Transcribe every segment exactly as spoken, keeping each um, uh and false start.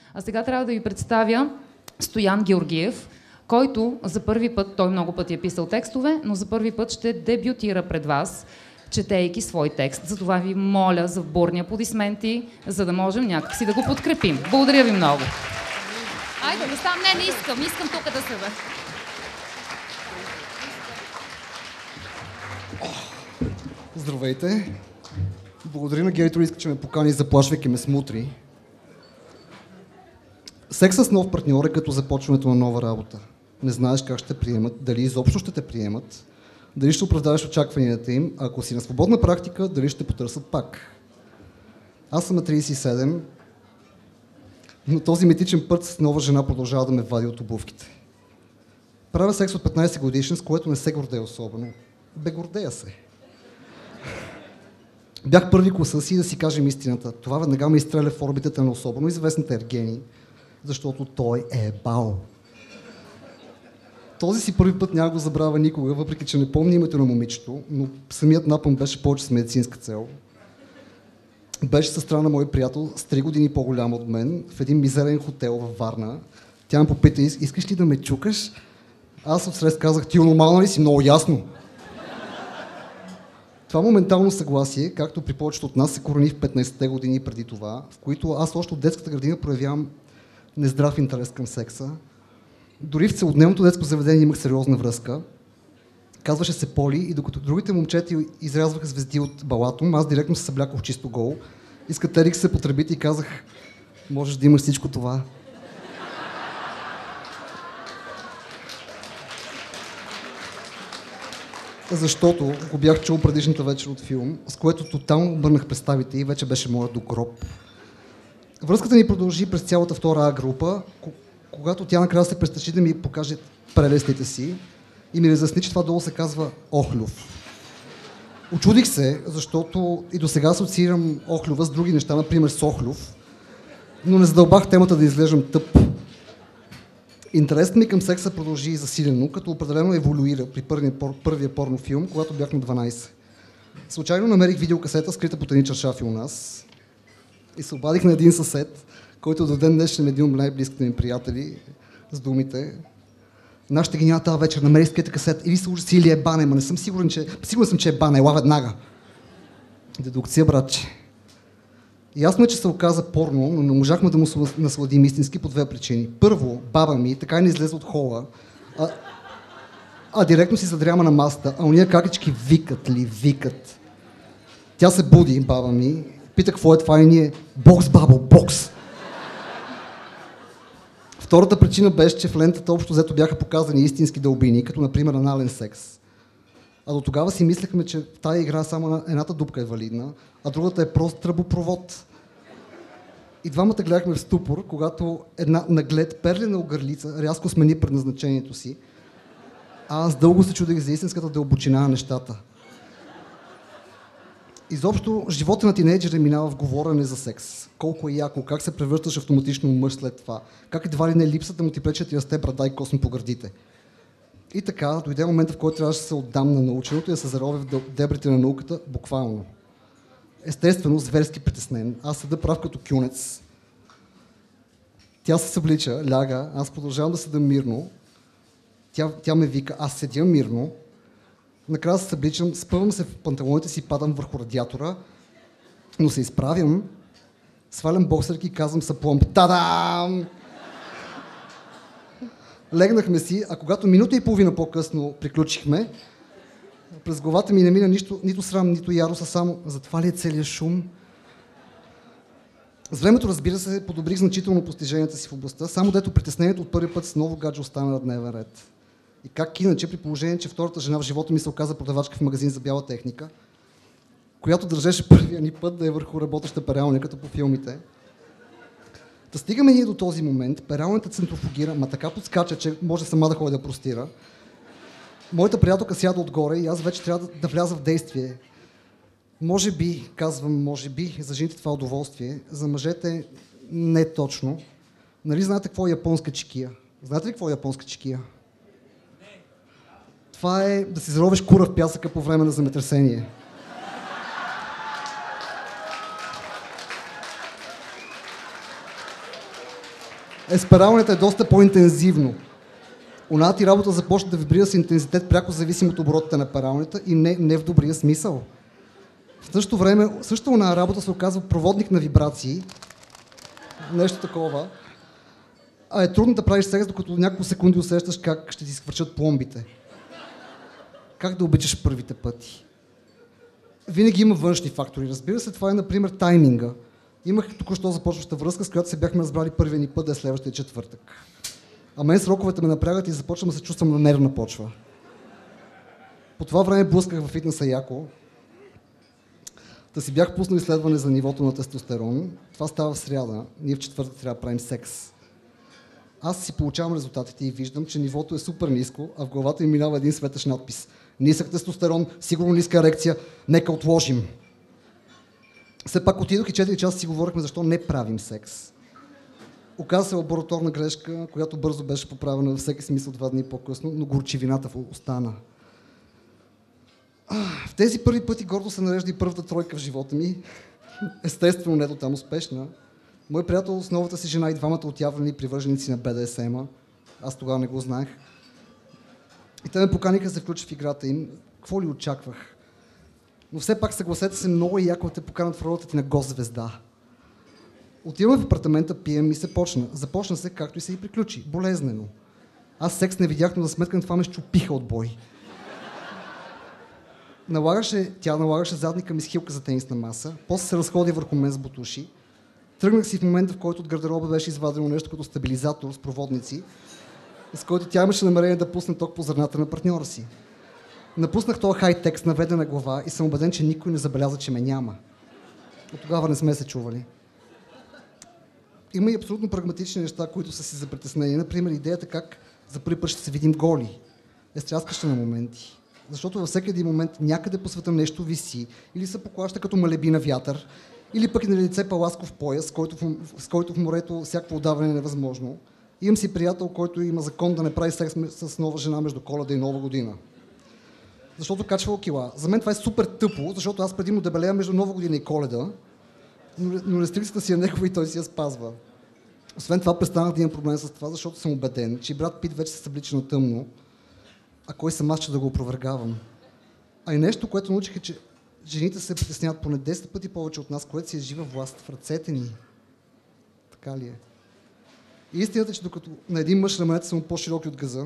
А сега трябва да ви представя Стоян Георгиев, който за първи път, той много пъти е писал текстове, но за първи път ще дебютира пред вас, четейки свой текст. Затова ви моля за бурни аплодисменти, за да можем някакси да го подкрепим. Благодаря ви много. Айде, да стам. Не, не искам. Искам тук да се бе. Здравейте. Благодаря на Гейтори, че ме покани, заплашвайки ме с мутри. Секс с нов партньор е като започването на нова работа. Не знаеш как ще приемат, дали изобщо ще те приемат, дали ще оправдаваш очакванията им, а ако си на свободна практика, дали ще потърсят пак. Аз съм на трийсет и седем, но този митичен път с нова жена продължава да ме вади от обувките. Правя секс от петнайсет годишен, с което не се гордея особено. Бе, гордея се. Бях първи класа си, да си кажем истината. Това веднага ме изстреля в орбитата на особено известната Ергени, защото той е бал. Този си първи път няма го забравя никога, въпреки че не помня името на момичето, но самият напън беше повече с медицинска цел. Беше със страна мой приятел, с три години по-голям от мен, в един мизерен хотел във Варна. Тя ме попита: искаш ли да ме чукаш? Аз отсред казах: ти нормална ли си? Много ясно. Това моментално съгласие, както при повечето от нас, се корени в петнайсетте години преди това, в които аз още от детската градина проявявам нездрав интерес към секса. Дори в целодневното детско заведение имах сериозна връзка. Казваше се Поли и докато другите момчета изрязваха звезди от балатом, аз директно се съблякох чисто гол. Изкатерих се по тръбите и казах: можеш да имаш всичко това. Защото го бях чул предишната вечер от филм, с което тотално обърнах представите и вече беше моят до гроб. Връзката ни продължи през цялата втора А група, когато тя накрая се престраши да ми покаже прелестите си и ми разясни, че това долу се казва Охлюв. Очудих се, защото и досега асоциирам Охлюва с други неща, например с Охлюв, но не задълбах темата да изглеждам тъп. Интересът ми към секса продължи засилено, като определено еволюира при първия, първия порнофилм, когато бях на дванайсет. Случайно намерих видеокасета, скрита по едни чаршафи у нас, и се обадих на един съсед, който до ден днешен е един от най-близките ми приятели, с думите: нашата гениална тази вечер намерих скрита касета, или се ужаси, или е бане, ма не съм сигурен, че... Сигурен съм, че е бане, ела веднага. Дедукция, братче. Ясно е, че се оказа порно, но не можахме да му насладим истински по две причини. Първо, баба ми така и не излезе от хола, а, а директно си задряма на масата, а уния какички викат ли, викат. Тя се буди, баба ми, пита какво е това и ние: бокс, бабо, бокс! Втората причина беше, че в лентата общо взето бяха показани истински дълбини, като например анален секс. А до тогава си мислехме, че в тази игра само едната дупка е валидна, а другата е прост тръбопровод. И двамата гледахме в ступор, когато една наглед перлена огърлица рязко смени предназначението си, а аз дълго се чудех за истинската дълбочина на нещата. Изобщо, живота на тинейджера минава в говорене за секс. Колко е яко, как се превръщаш автоматично в мъж след това, как едва ли не липсата му ти пречи да ти расте брада и косми по гърдите. И така, дойде момента, в който трябваше да се отдам на наученото и да се заровя в дебрите на науката, буквално. Естествено, зверски притеснен, аз седа прав като кюнец. Тя се съблича, ляга, аз продължавам да седа мирно. Тя, тя ме вика, аз седя мирно. Накрая се събличам, спъвам се в панталоните си, падам върху радиатора, но се изправям, свалям боксерки и казвам с апломб: тадам! Легнахме си, а когато минута и половина по-късно приключихме, през главата ми не мина нищо, нито срам, нито ярост, а само: за това ли е целият шум? С времето, разбира се, подобрих значително постиженията си в областта, само дето притеснението от първи път с ново гадже остана на дневен ред. И как иначе, при положение, че втората жена в живота ми се оказа продавачка в магазин за бяла техника, която държеше първия ни път да е върху работеща пералня, като по филмите. Да стигаме ние до този момент, пералнята центрофугира, ма така подскача, че може сама да ходи да простира. Моята приятелка сяда отгоре и аз вече трябва да, да вляза в действие. Може би, казвам може би, за жените това е удоволствие, за мъжете не точно. Нали знаете какво е японска чекия? Знаете ли какво е японска чекия? Това е да си заровиш кура в пясъка по време на земетресение. Еспаралнята е доста по-интензивно. Оната ти работа започна да вибрира с интензитет, пряко зависим от оборотите на пералнята и не, не в добрия смисъл. В същото време, също на работа се оказва проводник на вибрации, нещо такова, а е трудно да правиш секс, докато няколко секунди усещаш как ще ти сквърчат пломбите. Как да обичаш първите пъти. Винаги има външни фактори. Разбира се, това е, например, тайминга. Имах току-що започваща връзка, с която се бяхме разбрали първия ни път да е следващия четвъртък. А мен сроковете ме напрягат и започвам да се чувствам на нервна почва. По това време блъсках във фитнеса яко. Та си бях пуснал изследване за нивото на тестостерон. Това става в сряда. Ние в четвъртък трябва да правим секс. Аз си получавам резултатите и виждам, че нивото е супер ниско, а в главата ми минава един светещ надпис. Нисък тестостерон, сигурно ниска ерекция, нека отложим. Все пак отидох и четири часа си говорихме защо не правим секс. Оказа се лабораторна грешка, която бързо беше поправена във всеки смисъл два дни по-късно, но горчивината остана. В тези първи пъти гордо се нарежда и първата тройка в живота ми. Естествено, не до там успешна. Мой приятел с новата си жена и двамата отявлени привърженици на Б Д С М-а. Аз тогава не го знаех. И те ме поканиха да се включа в играта им. Какво ли очаквах? Но все пак съгласете се, много е яко да те поканат в ролята ти на гост-звезда. Отиваме в апартамента, пием и се почна. Започна се, както и се и приключи. Болезнено. Аз секс не видях, но за сметка на това ме щупиха от бой. Налагаше, тя налагаше задника ми с хилка за тенисна маса, после се разходи върху мен с бутуши. Тръгнах си в момента, в който от гардероба беше извадено нещо като стабилизатор с проводници, с който тя имаше намерение да пусне ток по зърната на партньора си. Напуснах този хай-тек с наведена глава и съм убеден, че никой не забеляза, че ме няма. От тогава не сме се чували. Има и абсолютно прагматични неща, които са си за притеснение. Например, идеята как за първи път ще се видим голи. Е стряскаща на моменти. Защото във всеки един момент някъде по света нещо виси, или се поклаща като малеби на вятър, или пък и на лице паласков пояс, с който, в, с който в морето всякакво отдаване е невъзможно. Имам си приятел, който има закон да не прави секс с нова жена между Коледа и Нова година. Защото качвал кила. За мен това е супер тъпо, защото аз предимно дебелея между Нова година и Коледа, но, но рестрикцията си е негова и той си я спазва. Освен това, престанах да имам проблем с това, защото съм убеден, че брат Пит вече се съблича на тъмно, а кой съм аз, че да го опровергавам. А и нещо, което научих е, че жените се притесняват поне десет пъти повече от нас, което си е жива власт в ръцете ни. Така ли е? И истината е, че докато на един мъж раменете са му по-широки от газа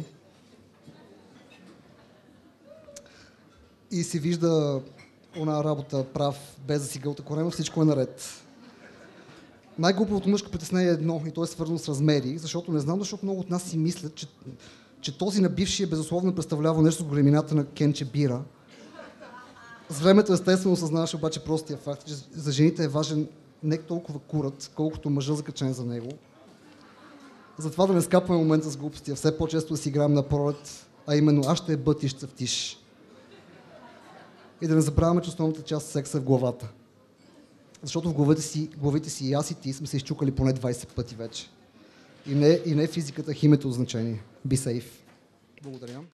и си вижда она работа прав, без да си гълта корема, всичко е наред. Най-глупавото мъжко притеснение е едно, и то е свързано с размери, защото не знам, защото много от нас си мислят, че, че този на бившия безусловно представлява нещо с големината на Кенче Бира. С времето естествено осъзнаваш обаче простия факт, че за жените е важен не толкова курът, колкото мъжа закачен за него. Затова да не скапваме момента с глупости, а все по-често да си играем на пролет, а именно аз ще е бътиш, цъфтиш. И да не забравяме, че основната част от секса е в главата. Защото в главите си, главите си и аз и ти сме се изчукали поне двайсет пъти вече. И не, и не физиката, химията от значение. Be safe. Благодаря.